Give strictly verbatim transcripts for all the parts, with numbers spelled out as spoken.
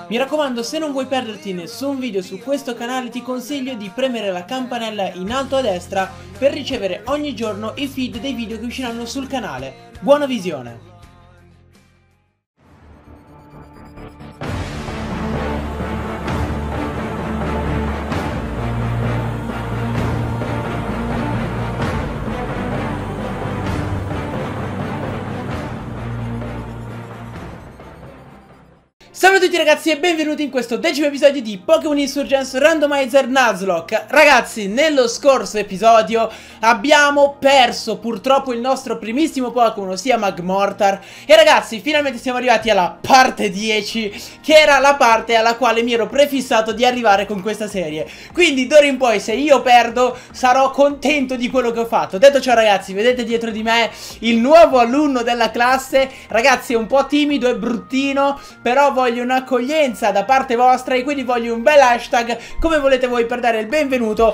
Mi raccomando, se non vuoi perderti nessun video su questo canale, ti consiglio di premere la campanella in alto a destra per ricevere ogni giorno i feed dei video che usciranno sul canale. Buona visione! Salve a tutti ragazzi e benvenuti in questo decimo episodio di Pokémon Insurgence Randomizer Nuzlocke. Ragazzi, nello scorso episodio abbiamo perso purtroppo il nostro primissimo Pokémon, ossia Magmortar. E ragazzi, finalmente siamo arrivati alla parte dieci, che era la parte alla quale mi ero prefissato di arrivare con questa serie. Quindi d'ora in poi, se io perdo, sarò contento di quello che ho fatto. Detto ciò ragazzi, vedete dietro di me il nuovo alunno della classe. Ragazzi, è un po' timido e bruttino, però voglio un'accoglienza da parte vostra e quindi voglio un bel hashtag, come volete voi, per dare il benvenuto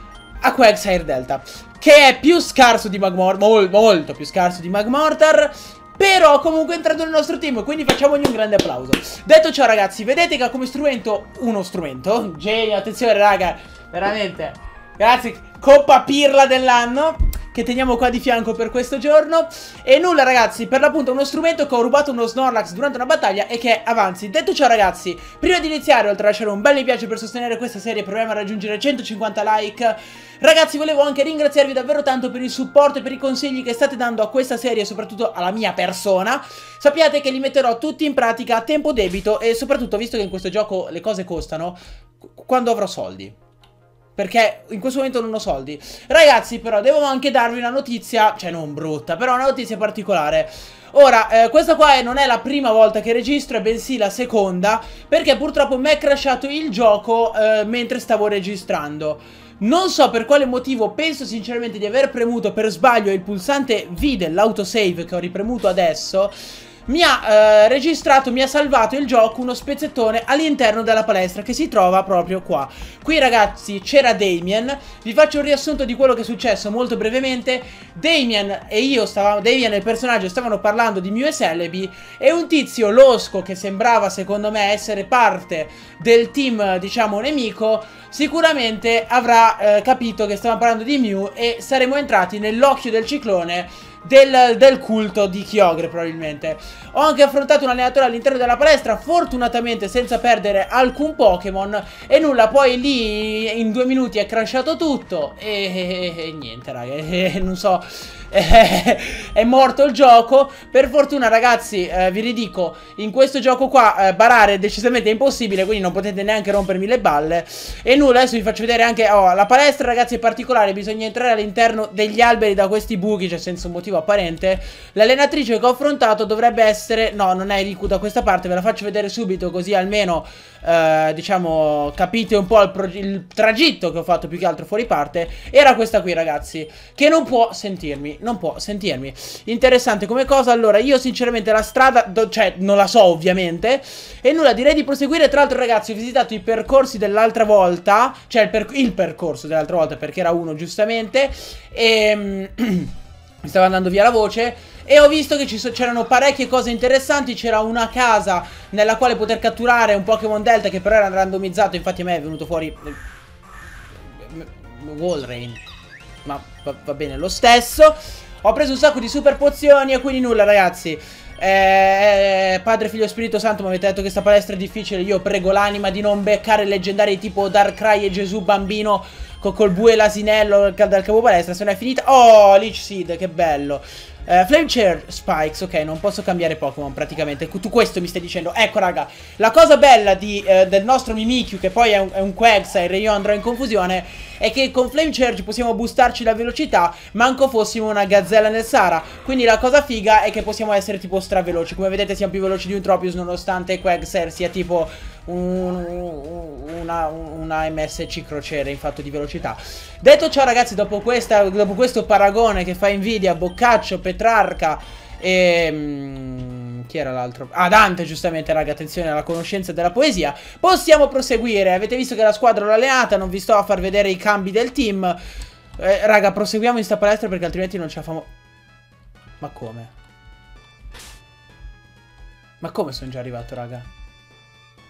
a Quagsire Delta, che è più scarso di Magmortar, mol molto più scarso di Magmortar, però comunque è entrato nel nostro team, quindi facciamogli un grande applauso. Detto ciò ragazzi, vedete che ha come strumento uno strumento genio, attenzione raga, veramente grazie, Coppa Pirla dell'anno, che teniamo qua di fianco per questo giorno. E nulla ragazzi, per l'appunto uno strumento che ho rubato uno Snorlax durante una battaglia e che è Avanzi. Detto ciò ragazzi, prima di iniziare, oltre a lasciare un bel mi piace per sostenere questa serie, proviamo a raggiungere centocinquanta like. Ragazzi, volevo anche ringraziarvi davvero tanto per il supporto e per i consigli che state dando a questa serie e soprattutto alla mia persona. Sappiate che li metterò tutti in pratica a tempo debito e soprattutto, visto che in questo gioco le cose costano, quando avrò soldi, perché in questo momento non ho soldi. Ragazzi, però devo anche darvi una notizia, cioè non brutta, però una notizia particolare. Ora, eh, questa qua è, non è la prima volta che registro, è bensì la seconda, perché purtroppo mi è crashato il gioco eh, mentre stavo registrando. Non so per quale motivo, penso sinceramente di aver premuto per sbaglio il pulsante V dell'autosave che ho ripremuto adesso. Mi ha eh, registrato, mi ha salvato il gioco uno spezzettone all'interno della palestra che si trova proprio qua. Qui ragazzi c'era Damien. Vi faccio un riassunto di quello che è successo molto brevemente. Damien e io stavamo, Damien e il personaggio stavano parlando di Mew e Celebi, e un tizio losco che sembrava secondo me essere parte del team diciamo nemico sicuramente avrà eh, capito che stavamo parlando di Mew e saremo entrati nell'occhio del ciclone Del, del culto di Kyogre probabilmente. Ho anche affrontato un allenatore all'interno della palestra, fortunatamente senza perdere alcun Pokémon. E nulla, poi lì in due minuti è crashato tutto e, e, e niente raga, e, non so, è, è morto il gioco. Per fortuna ragazzi, eh, vi ridico, in questo gioco qua eh, barare è decisamente impossibile, quindi non potete neanche rompermi le balle. E nulla, adesso vi faccio vedere anche oh, la palestra ragazzi è particolare, bisogna entrare all'interno degli alberi da questi buchi, cioè senza un motivo apparente. L'allenatrice che ho affrontato dovrebbe essere, no non è Riku da questa parte, ve la faccio vedere subito così almeno eh, diciamo capite un po' il, il tragitto che ho fatto più che altro fuori parte. Era questa qui ragazzi, che non può sentirmi, non può sentirmi. Interessante come cosa. Allora io sinceramente la strada, cioè non la so ovviamente. E nulla, direi di proseguire. Tra l'altro ragazzi ho visitato i percorsi dell'altra volta, cioè il, per il percorso dell'altra volta perché era uno giustamente. E mi stava andando via la voce e ho visto che c'erano parecchie cose interessanti. C'era una casa nella quale poter catturare un Pokémon Delta che però era randomizzato. Infatti a me è venuto fuori Walrein, ma va, va bene lo stesso. Ho preso un sacco di super pozioni e quindi nulla ragazzi. Eh, Padre, Figlio, Spirito Santo, mi avete detto che sta palestra è difficile. Io prego l'anima di non beccare leggendari tipo Darkrai e Gesù Bambino col bue e l'asinello dal capo palestra. Se non è finita. Oh, Leech Seed, che bello. Uh, Flame Chair Spikes, ok, non posso cambiare Pokémon praticamente. Tu questo mi stai dicendo. Ecco raga, la cosa bella di, uh, del nostro Mimikyu, che poi è un, è un Quagsire e io andrò in confusione, è che con Flame Charge possiamo boostarci la velocità manco fossimo una gazzella nel Sahara. Quindi la cosa figa è che possiamo essere tipo straveloci. Come vedete siamo più veloci di un Tropius, nonostante Quagsire sia tipo un, una, una M S C crociere in fatto di velocità. Detto ciò ragazzi, dopo, questa, dopo questo paragone che fa invidia Boccaccio, Petrarca e... Mm, chi era l'altro? Ah, Dante, giustamente raga, attenzione alla conoscenza della poesia. Possiamo proseguire. Avete visto che la squadra l'ho allenata, non vi sto a far vedere i cambi del team. eh, Raga, proseguiamo in sta palestra perché altrimenti non ce la famo. Ma come? Ma come sono già arrivato raga?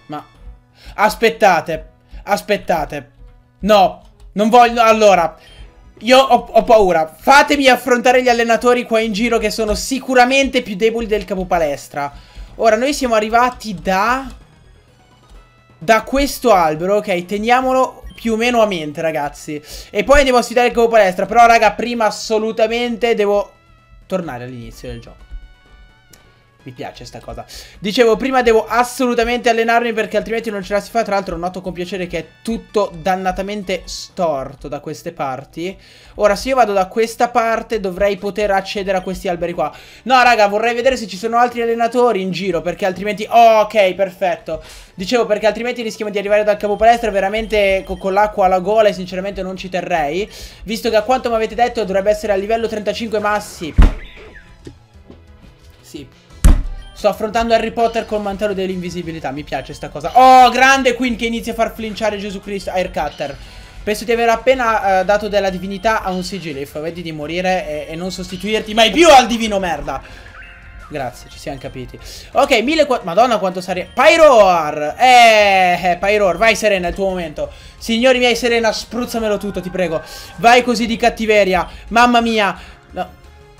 Ma... Aspettate. Aspettate. No. Non voglio... Allora... Io ho, ho paura. Fatemi affrontare gli allenatori qua in giro che sono sicuramente più deboli del capopalestra. Ora, noi siamo arrivati da... Da questo albero, ok? Teniamolo più o meno a mente, ragazzi. E poi andiamo a sfidare il capopalestra. Però, raga, prima assolutamente devo tornare all'inizio del gioco. Mi piace sta cosa. Dicevo, prima devo assolutamente allenarmi perché altrimenti non ce la si fa. Tra l'altro noto con piacere che è tutto dannatamente storto da queste parti. Ora, se io vado da questa parte dovrei poter accedere a questi alberi qua. No, raga, vorrei vedere se ci sono altri allenatori in giro perché altrimenti... Oh, ok, perfetto. Dicevo, perché altrimenti rischiamo di arrivare dal capopalestra veramente con, con l'acqua alla gola e sinceramente non ci terrei. Visto che a quanto mi avete detto dovrebbe essere a livello trentacinque massi. Sì. Sto affrontando Harry Potter col mantello dell'invisibilità. Mi piace sta cosa. Oh, grande Queen che inizia a far flinciare Gesù Cristo. Aircutter. Penso di aver appena uh, dato della divinità a un Sigilif. Vedi di morire e, e non sostituirti mai più al divino merda. Grazie, ci siamo capiti. Ok, millequattrocento. Madonna quanto sarebbe. Pyroar. Eh, eh, Pyroar. Vai Serena, è il tuo momento. Signori miei, Serena, spruzzamelo tutto, ti prego. Vai così di cattiveria. Mamma mia. No.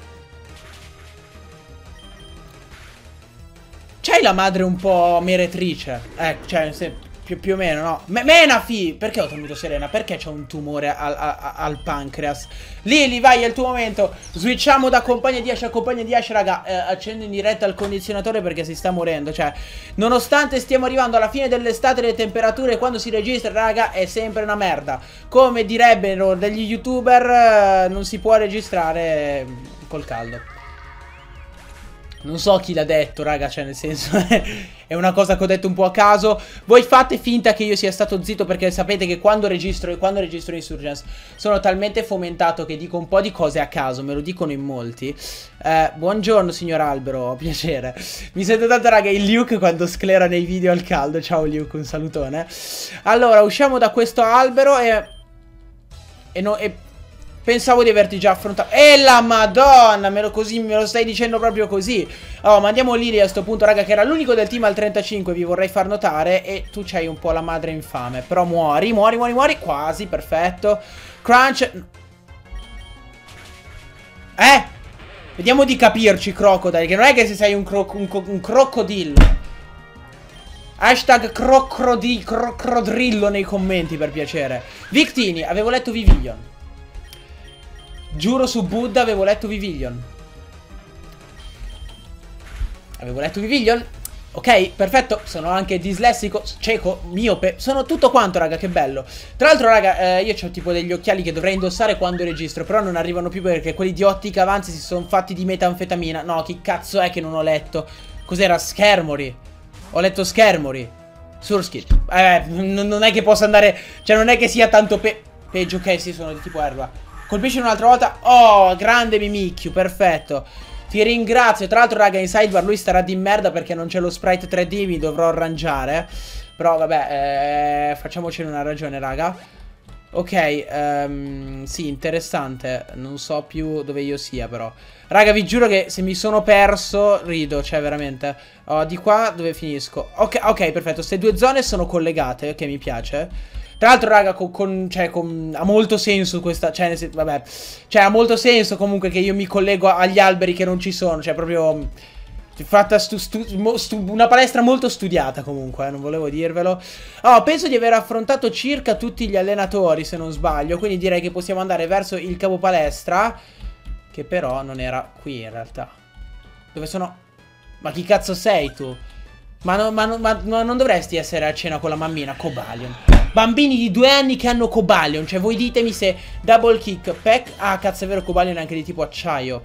C'hai la madre un po' meretrice. Eh, cioè, se, più, più o meno, no? M Menafi! Perché ho tenuto Serena? Perché c'ho un tumore al, al, al pancreas? Lili, vai, è il tuo momento. Switchiamo da compagna di Ash a compagna di Ash, raga. Eh, accendo in diretta il condizionatore perché si sta morendo. Cioè, nonostante stiamo arrivando alla fine dell'estate, le temperature quando si registra, raga, è sempre una merda. Come direbbero degli youtuber, eh, non si può registrare col caldo. Non so chi l'ha detto, raga, cioè nel senso è una cosa che ho detto un po' a caso. Voi fate finta che io sia stato zitto perché sapete che quando registro e quando registro Insurgence sono talmente fomentato che dico un po' di cose a caso, me lo dicono in molti. eh, Buongiorno signor Albero, piacere. Mi sento tanto, raga, il Luke quando sclera nei video al caldo. Ciao Luke, un salutone. Allora, usciamo da questo albero e... E no... E... Pensavo di averti già affrontato. E la madonna, me lo, così, me lo stai dicendo proprio così. Oh, mandiamo Lily a sto punto, raga, che era l'unico del team al trentacinque, vi vorrei far notare. E tu c'hai un po' la madre infame. Però muori, muori, muori, muori. Quasi, perfetto. Crunch. Eh? Vediamo di capirci, Crocodile. Che non è che se sei un, cro un, un crocodillo. Hashtag crocodillo crocodrillo nei commenti, per piacere. Victini, avevo letto Vivillon. Giuro su Buddha avevo letto Vivillon. Avevo letto Vivillon. Ok, perfetto. Sono anche dislessico, cieco, miope. Sono tutto quanto, raga, che bello. Tra l'altro, raga, eh, io ho tipo degli occhiali che dovrei indossare quando registro, però non arrivano più perché quelli di Ottica Avanzi si sono fatti di metanfetamina. No, chi cazzo è che non ho letto? Cos'era? Schermori. Ho letto Schermori. Surskit. Eh, non è che possa andare... Cioè, non è che sia tanto pe... peggio. Ok, sì, sono di tipo erba. Colpisci un'altra volta. Oh, grande Mimikyu, perfetto. Ti ringrazio. Tra l'altro, raga, in sidebar lui starà di merda perché non c'è lo sprite tre D, mi dovrò arrangiare. Però vabbè, eh, facciamocene una ragione, raga. Ok, um, sì, interessante. Non so più dove io sia, però. Raga, vi giuro che se mi sono perso rido, cioè veramente. Oh, di qua dove finisco? Ok, ok, perfetto. Queste due zone sono collegate, che mi piace. Tra l'altro, raga, con, con, cioè, con, ha molto senso questa, cioè, vabbè, cioè, ha molto senso comunque che io mi collego agli alberi che non ci sono, cioè, proprio, fatta stu, stu, stu, una palestra molto studiata comunque, eh, non volevo dirvelo. Oh, penso di aver affrontato circa tutti gli allenatori, se non sbaglio, quindi direi che possiamo andare verso il capo palestra, che però non era qui in realtà. Dove sono? Ma chi cazzo sei tu? Ma, no, ma, no, ma, ma non dovresti essere a cena con la mammina, Cobalion. Bambini di due anni che hanno Cobalion. Cioè voi ditemi se double kick, pack. Ah cazzo è vero, Cobalion è anche di tipo acciaio.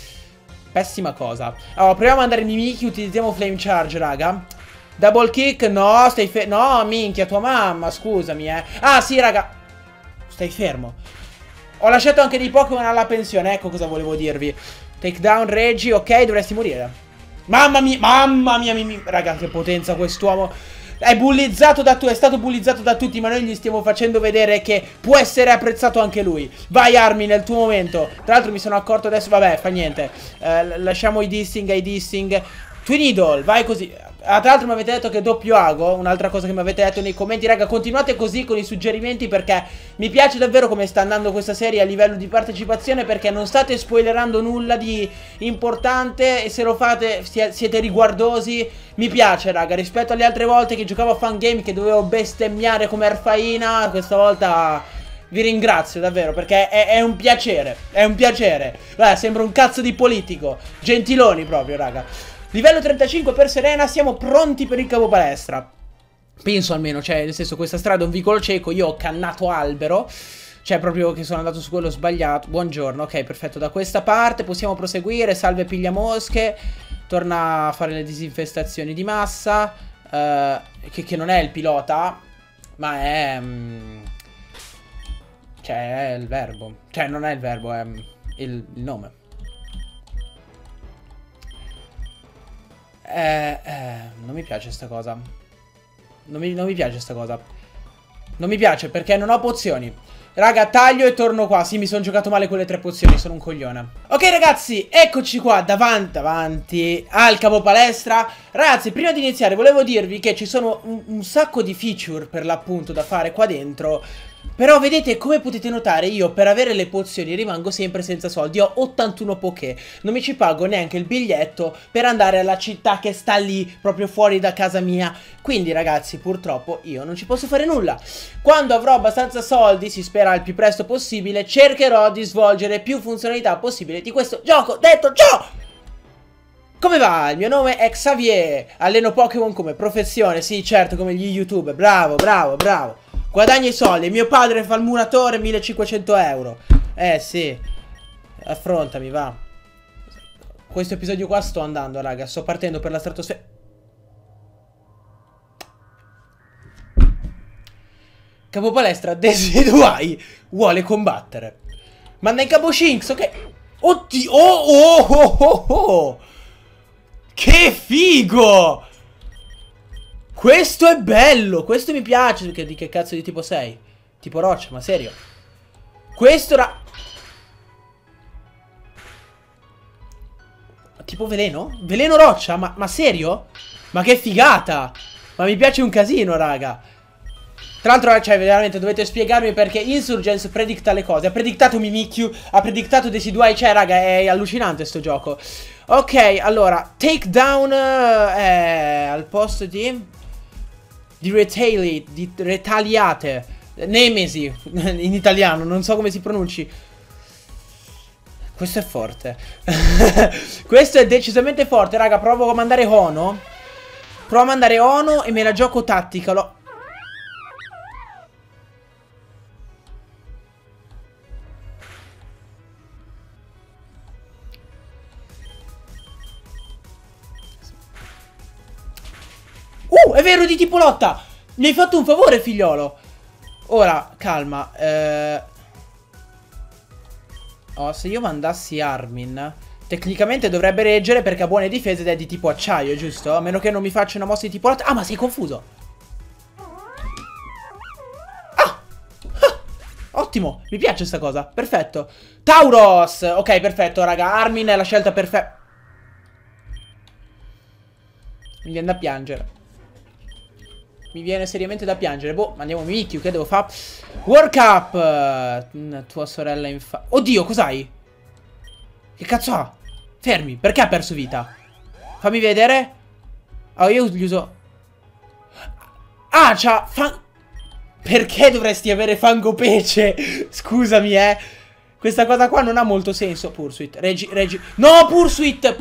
Pessima cosa. Allora proviamo a andare in Mimikyu. Utilizziamo Flame Charge, raga. Double kick, no, stai fermo. No, minchia, tua mamma, scusami, eh. Ah sì, raga, stai fermo. Ho lasciato anche dei Pokémon alla pensione. Ecco cosa volevo dirvi. Takedown, Reggie, ok, dovresti morire. Mamma mia, mamma mia, mia raga, che potenza quest'uomo. È bullizzato da tutti, è stato bullizzato da tutti, ma noi gli stiamo facendo vedere che può essere apprezzato anche lui. Vai Armi nel tuo momento. Tra l'altro mi sono accorto adesso, vabbè, fa niente. eh, Lasciamo i dissing ai dissing. Twin Idol, vai così. Ah, tra l'altro mi avete detto che doppio ago. Un'altra cosa che mi avete detto nei commenti. Raga, continuate così con i suggerimenti, perché mi piace davvero come sta andando questa serie a livello di partecipazione, perché non state spoilerando nulla di importante. E se lo fate siete riguardosi. Mi piace, raga, rispetto alle altre volte che giocavo a fan game, che dovevo bestemmiare come Arfaina. Questa volta vi ringrazio davvero, perché è, è un piacere. È un piacere. Guarda, sembra un cazzo di politico. Gentiloni proprio, raga. Livello trentacinque per Serena, siamo pronti per il capo palestra. Penso almeno, cioè nel senso, questa strada è un vicolo cieco, io ho cannato albero. Cioè proprio che sono andato su quello sbagliato. Buongiorno, ok, perfetto, da questa parte possiamo proseguire. Salve piglia mosche. Torna a fare le disinfestazioni di massa, uh, che, che non è il pilota, ma è um, cioè è il verbo. Cioè non è il verbo, è um, il, il nome. Eh, eh, non mi piace sta cosa. Non mi, non mi piace sta cosa. Non mi piace perché non ho pozioni. Raga, taglio e torno qua. Sì, mi sono giocato male quelle tre pozioni, sono un coglione. Ok ragazzi, eccoci qua davanti, davanti al capo palestra. Ragazzi, prima di iniziare volevo dirvi che ci sono un, un sacco di feature per l'appunto da fare qua dentro. Però vedete, come potete notare, io per avere le pozioni rimango sempre senza soldi. Ho ottantuno Poké. Non mi ci pago neanche il biglietto per andare alla città che sta lì, proprio fuori da casa mia. Quindi ragazzi, purtroppo io non ci posso fare nulla. Quando avrò abbastanza soldi, si spera il più presto possibile, cercherò di svolgere più funzionalità possibile di questo gioco. Detto ciò, come va? Il mio nome è Xavier. Alleno Pokémon come professione. Sì, certo, come gli YouTube. Bravo, bravo, bravo. Guadagno i soldi. Mio padre fa il muratore, millecinquecento euro. Eh sì. Affrontami, va. Questo episodio qua sto andando, raga. Sto partendo per la stratosfera. Capo palestra Desiduai vuole combattere. Manda in capo Shinx, ok. Oddio. Oh, oh, oh, oh, oh. Che figo. Questo è bello, questo mi piace. Che, di che cazzo di tipo sei? Tipo roccia, ma serio? Questo era... Tipo veleno? Veleno roccia? Ma, ma serio? Ma che figata! Ma mi piace un casino, raga. Tra l'altro, cioè, veramente dovete spiegarmi perché Insurgence predicta le cose. Ha predictato Mimikyu, ha predictato Decidueye. Cioè, raga, è allucinante sto gioco. Ok, allora, takedown eh, al posto di... Di retali, di retaliate. Nemesi in italiano, non so come si pronunci. Questo è forte. Questo è decisamente forte, raga. Provo a mandare Ono. Provo a mandare Ono e me la gioco tattica. Lo... Uh, è vero, di tipo lotta. Mi hai fatto un favore, figliolo. Ora, calma. Eh... Oh, se io mandassi Armin, tecnicamente dovrebbe reggere perché ha buone difese ed è di tipo acciaio, giusto? A meno che non mi faccia una mossa di tipo lotta. Ah, ma sei confuso. Ah! Ah! Ottimo, mi piace sta cosa. Perfetto. Tauros. Ok, perfetto, raga. Armin è la scelta perfetta. Mi viene da piangere. Mi viene seriamente da piangere. Boh, mandiamo Mimikyu, che devo fare? World Cup. Tua sorella infa... Oddio, cos'hai? Che cazzo ha? Fermi, perché ha perso vita? Fammi vedere. Oh, io gli uso... Ah, c'ha... Fan... Perché dovresti avere Fangopece? Scusami, eh. Questa cosa qua non ha molto senso. Pursuit, Regi, Regi... No, Pursuit!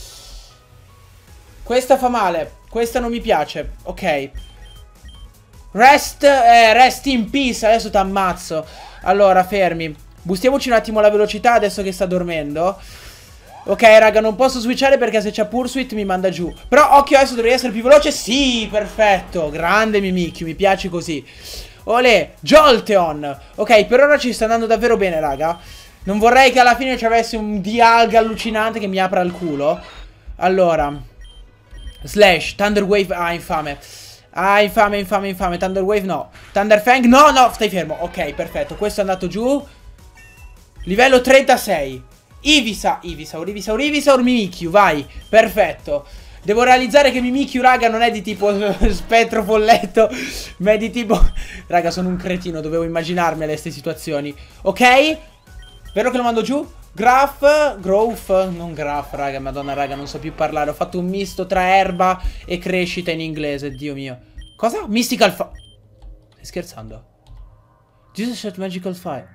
Questa fa male. Questa non mi piace. Ok. Rest, eh, rest in peace. Adesso ti ammazzo. Allora, fermi. Bustiamoci un attimo la velocità adesso che sta dormendo. Ok, raga, non posso switchare perché se c'è Pursuit mi manda giù. Però, occhio, adesso dovrei essere più veloce. Sì, perfetto. Grande Mimikyu, mi piace così. Olè, Jolteon. Ok, per ora ci sta andando davvero bene, raga. Non vorrei che alla fine ci avessi un Dialga allucinante che mi apra il culo. Allora Slash, Thunder Wave, ah, infame. Ah, infame, infame, infame. Thunder Wave no. Thunder Fang, no, no, stai fermo. Ok, perfetto, questo è andato giù. Livello trentasei. Ivysaur, Ivysaur, Ivysaur, Ivysaur, Mimikyu, vai. Perfetto. Devo realizzare che Mimikyu, raga, non è di tipo spettro folletto, ma è di tipo... Raga, sono un cretino, dovevo immaginarmele queste situazioni. Ok? Spero che lo mando giù. Graph, growth, non graph, raga, madonna, raga, non so più parlare. Ho fatto un misto tra erba e crescita in inglese, Dio mio. Cosa? Mystical fire. Stai scherzando? Jesus shot magical fire.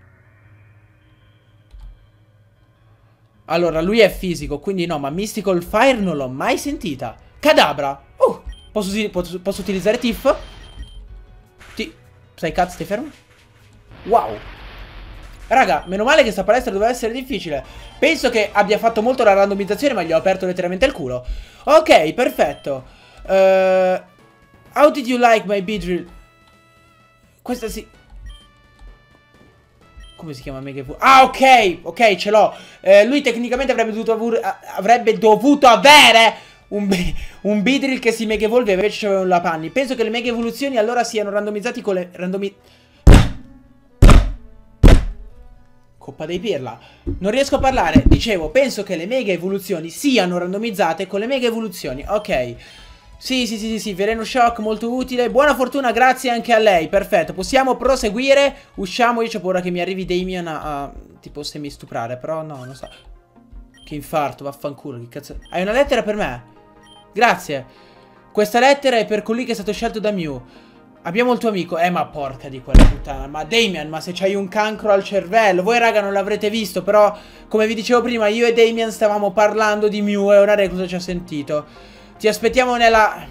Allora, lui è fisico, quindi no, ma Mystical Fire non l'ho mai sentita. Cadabra. Uh, posso, posso, posso utilizzare Tiff? Ti... Sai cazzo, stai fermo? Wow. Raga, meno male che sta palestra doveva essere difficile. Penso che abbia fatto molto la randomizzazione, ma gli ho aperto letteralmente il culo. Ok, perfetto. uh, How did you like my Beedrill? Questa sì. Come si chiama Mega Evoluzione? Ah, ok, ok, ce l'ho. eh, Lui tecnicamente avrebbe dovuto, avrebbe dovuto avere un, un Beedrill che si Mega Evolve, invece c'aveva un Lapanni. Penso che le Mega Evoluzioni allora siano randomizzati con le... Randomi... Coppa dei pirla. Non riesco a parlare. Dicevo, penso che le Mega Evoluzioni siano randomizzate con le Mega Evoluzioni. Ok. Sì, sì, sì, sì, sì, Veleno Shock, molto utile. Buona fortuna, grazie anche a lei. Perfetto, possiamo proseguire. Usciamo, io c'ho paura che mi arrivi Damien a, a tipo semi stuprare. Però no, non so. Che infarto, vaffanculo, che cazzo. Hai una lettera per me? Grazie. Questa lettera è per colui che è stato scelto da Mew. Abbiamo il tuo amico. Eh, ma porca di quella puttana. Ma Damien, ma se c'hai un cancro al cervello. Voi raga non l'avrete visto, però come vi dicevo prima, io e Damien stavamo parlando di Mew e una reclusa ci ha sentito. Ti aspettiamo nella...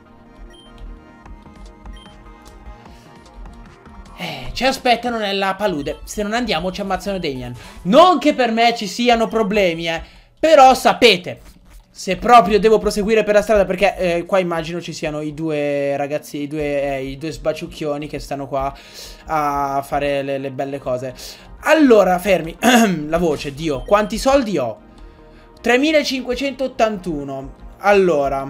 Eh, ci aspettano nella palude. Se non andiamo ci ammazzano Damien. Non che per me ci siano problemi, eh. Però sapete, se proprio devo proseguire per la strada, perché eh, qua immagino ci siano i due ragazzi, i due, eh, i due sbaciucchioni che stanno qua a fare le, le belle cose. Allora, fermi. La voce, Dio, quanti soldi ho? tremilacinquecentottantuno. Allora,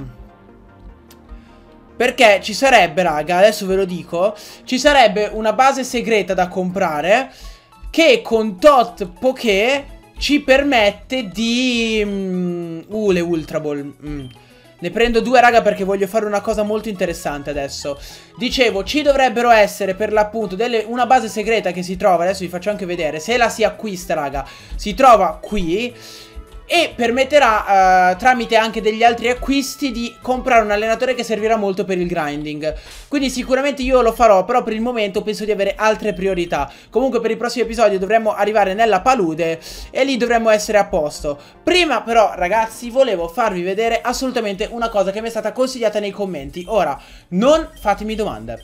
perché ci sarebbe, raga, adesso ve lo dico, ci sarebbe una base segreta da comprare che con tot poké ci permette di... Mm, uh, le Ultra Ball. Mm. Ne prendo due, raga, perché voglio fare una cosa molto interessante adesso. Dicevo, ci dovrebbero essere per l'appunto una base segreta che si trova, adesso vi faccio anche vedere, se la si acquista, raga, si trova qui. E permetterà, uh, tramite anche degli altri acquisti, di comprare un allenatore che servirà molto per il grinding. Quindi sicuramente io lo farò, però per il momento penso di avere altre priorità. Comunque per i prossimi episodi dovremmo arrivare nella palude e lì dovremmo essere a posto. Prima però, ragazzi, volevo farvi vedere assolutamente una cosa che mi è stata consigliata nei commenti. Ora, non fatemi domande.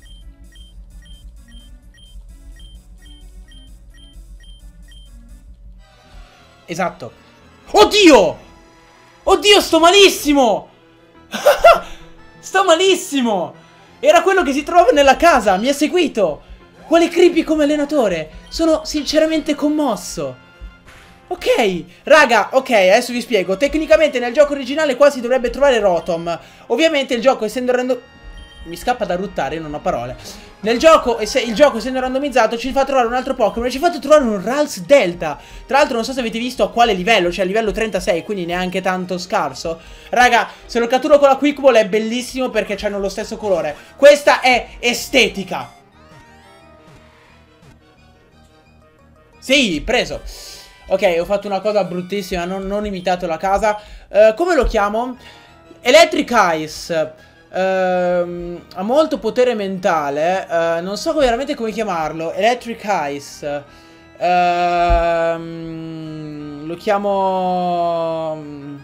Esatto. Oddio! Oddio, sto malissimo! Sto malissimo! Era quello che si trova nella casa, mi ha seguito! Quale creepy come allenatore! Sono sinceramente commosso! Ok, raga, ok, adesso vi spiego. Tecnicamente nel gioco originale qua si dovrebbe trovare Rotom. Ovviamente il gioco essendo random... Mi scappa da ruttare, non ho parole. Nel gioco, e se il gioco essendo randomizzato, ci fa trovare un altro Pokémon e ci fa trovare un Ralts Delta. Tra l'altro non so se avete visto a quale livello, cioè a livello trentasei, quindi neanche tanto scarso. Raga, se lo catturo con la Quick Ball è bellissimo perché hanno lo stesso colore. Questa è estetica. Sì, preso. Ok, ho fatto una cosa bruttissima, non, non imitato la casa. uh, Come lo chiamo? Electric Ice. Uh, ha molto potere mentale. uh, Non so veramente come chiamarlo. Electric Ice. uh, Lo chiamo...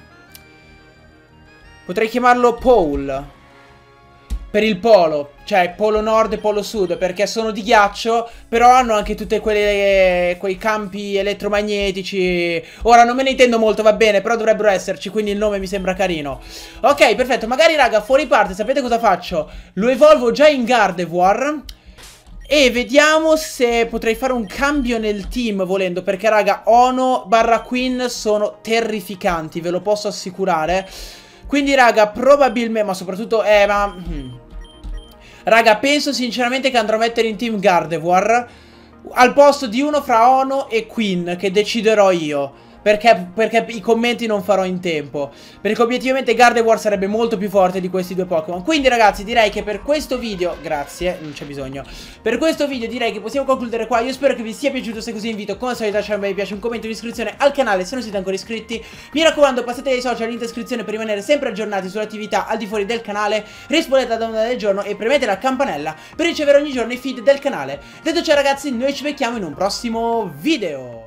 Potrei chiamarlo Paul. Per il polo, cioè polo nord e polo sud, perché sono di ghiaccio, però hanno anche tutti quei campi elettromagnetici. Ora non me ne intendo molto, va bene, però dovrebbero esserci, quindi il nome mi sembra carino. Ok, perfetto, magari raga, fuori parte, sapete cosa faccio? Lo evolvo già in Gardevoir e vediamo se potrei fare un cambio nel team volendo, perché raga, Ono barra Queen sono terrificanti, ve lo posso assicurare. Quindi raga, probabilmente, ma soprattutto, eh ma... Hmm. Raga, penso sinceramente che andrò a mettere in team Gardevoir al posto di uno fra Ono e Queen, che deciderò io. Perché, perché i commenti non farò in tempo. Perché obiettivamente Gardevoir sarebbe molto più forte di questi due Pokémon. Quindi ragazzi direi che per questo video, grazie, non c'è bisogno. Per questo video direi che possiamo concludere qua. Io spero che vi sia piaciuto. Se così invito come al solito a lasciare un mi piace, un commento, un'iscrizione al canale se non siete ancora iscritti. Mi raccomando, passate ai social, link in descrizione per rimanere sempre aggiornati sulle attività al di fuori del canale. Rispondete alla domanda del giorno e premete la campanella per ricevere ogni giorno i feed del canale. Detto ciò ragazzi, noi ci becchiamo in un prossimo video.